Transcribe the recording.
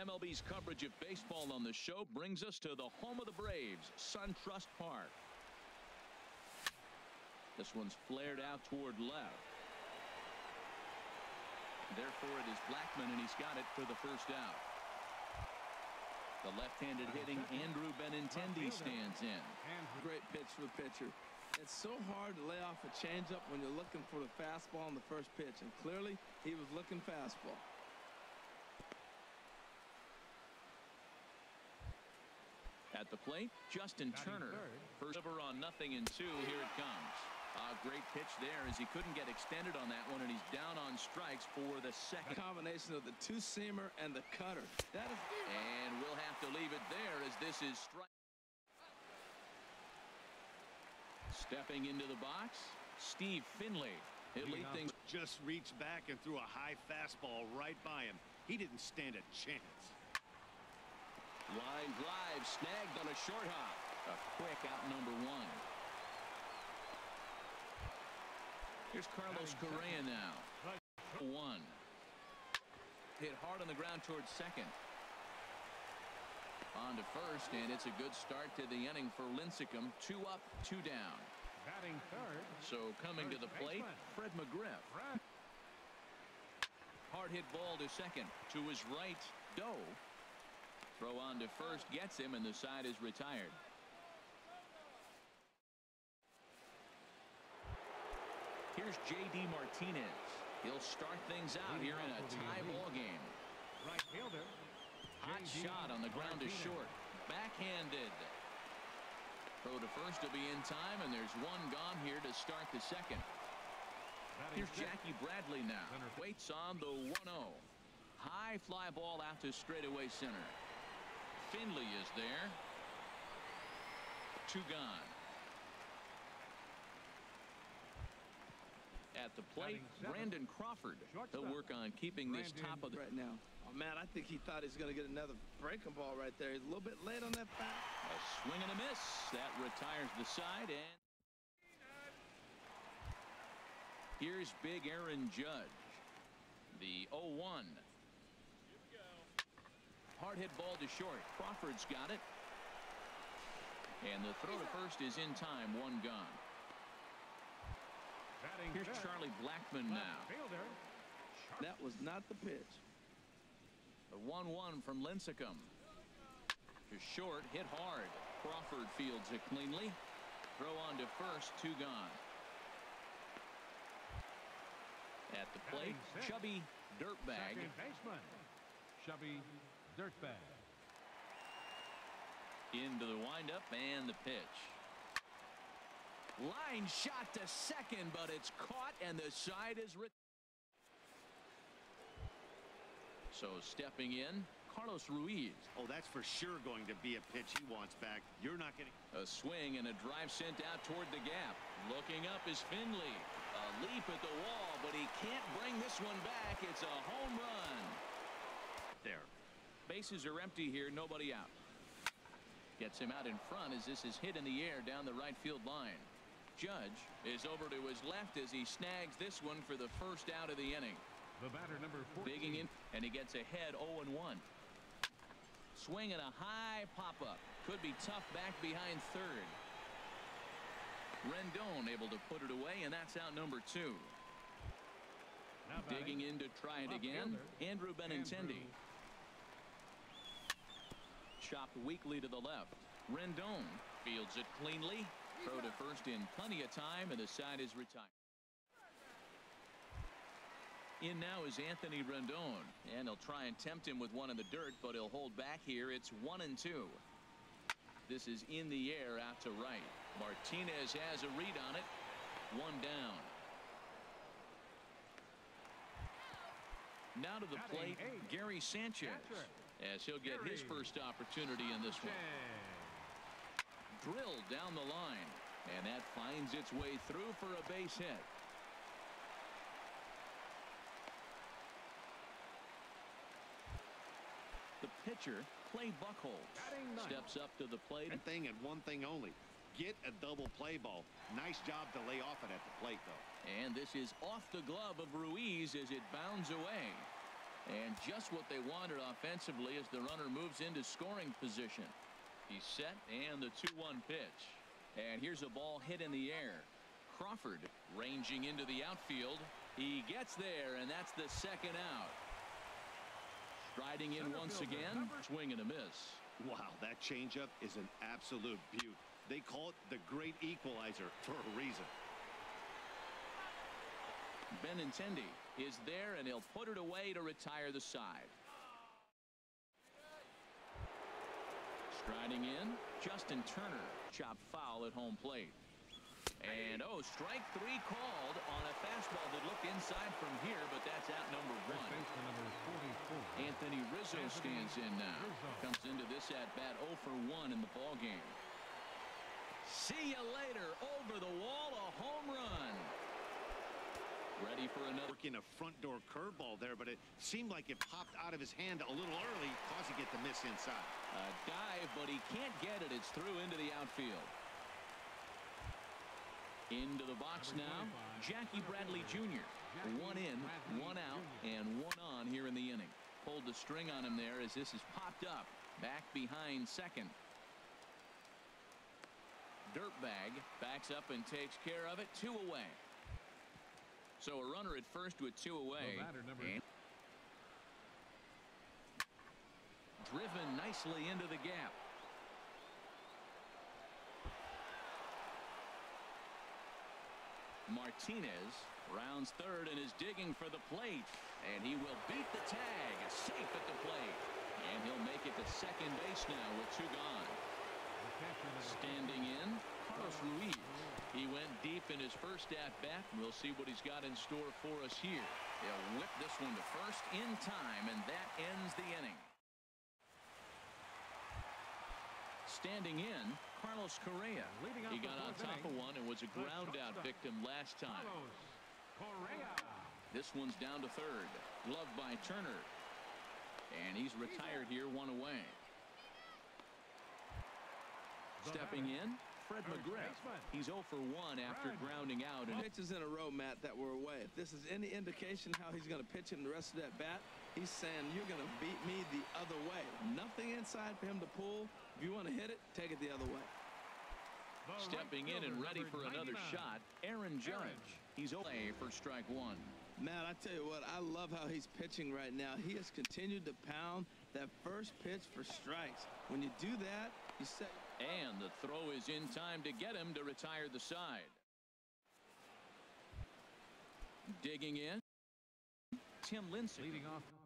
MLB's coverage of baseball on the show brings us to the home of the Braves, SunTrust Park. This one's flared out toward left. Therefore, it is Blackmon, and he's got it for the first out. The left-handed hitting Andrew Benintendi stands in. Great pitch for the pitcher. It's so hard to lay off a changeup when you're looking for the fastball on the first pitch, and clearly he was looking fastball. At the plate, Justin Turner. First over on 0-2. Here it comes. A great pitch there as he couldn't get extended on that one, and he's down on strikes for the second. Combination of the two-seamer and the cutter. And we'll have to leave it there as this is strike. Stepping into the box, Steve Finley. He'll lead things. Just reached back and threw a high fastball right by him. He didn't stand a chance. Line drive snagged on a short hop. A quick out number one. Here's Carlos Correa now. One. Hit hard on the ground towards second. On to first, and it's a good start to the inning for Lincecum. 2 up, 2 down. Batting third. So coming to the plate, Fred McGriff. Hard hit ball to second. To his right, Doe. Throw on to first gets him, and the side is retired. Here's J.D. Martinez. He'll start things out here in a tie ball game. Right fielder. Hot shot on the ground to short. Backhanded. Throw to first to be in time, and there's one gone here to start the second. Here's Jackie Bradley now. Waits on the 1-0. High fly ball out to straightaway center. Finley is there. 2 gone. At the plate, Brandon Crawford. He'll work on keeping this top of the right now. Oh man, I think he thought he was going to get another breaking ball right there. He's a little bit late on that pass. A swing and a miss. That retires the side, and here's big Aaron Judge. The 0-1. Hard hit ball to short. Crawford's got it. And the throw to first is in time. 1 gone. Here's Charlie Blackmon now. That was not the pitch. The 1-1 from Lincecum. To short, hit hard. Crawford fields it cleanly. Throw on to first, 2 gone. At the plate, Chubby Dirtbag. Second baseman, Chubby Dirtbag. Into the windup and the pitch. Line shot to second, but it's caught, and the side is retired. So stepping in, Carlos Ruiz. Oh, that's for sure going to be a pitch he wants back. You're not getting a swing and a drive sent out toward the gap. Looking up is Finley. A leap at the wall, but he can't bring this one back. It's a home run. There. Bases are empty here. Nobody out. Gets him out in front as this is hit in the air down the right field line. Judge is over to his left as he snags this one for the first out of the inning. The batter, number 14. Digging in, and he gets ahead 0-1. Swing and a high pop-up. Could be tough back behind third. Rendon able to put it away, and that's out number 2. Digging in to try it again, Andrew Benintendi. Chopped weakly to the left. Rendon fields it cleanly. Throw to first in plenty of time, and the side is retired. In now is Anthony Rendon, and he'll try and tempt him with one in the dirt, but he'll hold back here. It's 1-2. This is in the air out to right. Martinez has a read on it. 1 down. Now to the plate, Gary Sanchez, as he'll get his first opportunity in this one. Drilled down the line, and that finds its way through for a base hit. The pitcher, Clay Buchholz, steps up to the plate. One thing and one thing only. Get a double play ball. Nice job to lay off it at the plate, though. And this is off the glove of Ruiz as it bounds away. And just what they wanted offensively as the runner moves into scoring position. He's set, and the 2-1 pitch. And here's a ball hit in the air. Crawford ranging into the outfield. He gets there, and that's the second out. Striding in once again, swing and a miss. Wow, that changeup is an absolute beaut. They call it the great equalizer for a reason. Benintendi is there, and he'll put it away to retire the side. Striding in, Justin Turner, chopped foul at home plate. And strike 3 called on a fastball that looked inside from here, but that's out number 1. Anthony Rizzo stands in now. Comes into this at bat 0 for 1 in the ball game. See you later. Over the wall, a home run. Ready for another. Working a front door curveball there, but it seemed like it popped out of his hand a little early, causing it to miss inside. A dive, but he can't get it. It's through into the outfield. Into the box now, Jackie Bradley Jr. 1 in, 1 out, and 1 on here in the inning. Pulled the string on him there as this is popped up. Back behind second. Dirtbag backs up and takes care of it. 2 away. So a runner at first with 2 away. And driven nicely into the gap. Martinez rounds third and is digging for the plate, and he will beat the tag. Safe at the plate, and he'll make it to second base now with 2 gone. Standing in, Carlos Ruiz. He went deep in his first at bat. We'll see what he's got in store for us here. He'll whip this one to first in time, and that ends the inning. Standing in, Carlos Correa. He got on top of one and was a ground out victim last time. This one's down to third. Gloved by Turner. And he's retired here, 1 away. Stepping in, Fred McGriff. He's 0 for 1 after grounding out. And pitches in a row, Matt, that were away. If this is any indication how he's going to pitch him the rest of that bat, he's saying you're going to beat me the other way. Nothing inside for him to pull. If you want to hit it, take it the other way. Stepping in and ready for another shot, Aaron Judge. He's away for strike 1. Man, I tell you what, I love how he's pitching right now. He has continued to pound that first pitch for strikes. When you do that, you say. And the throw is in time to get him to retire the side. Digging in, Tim Lincecum. Leading off.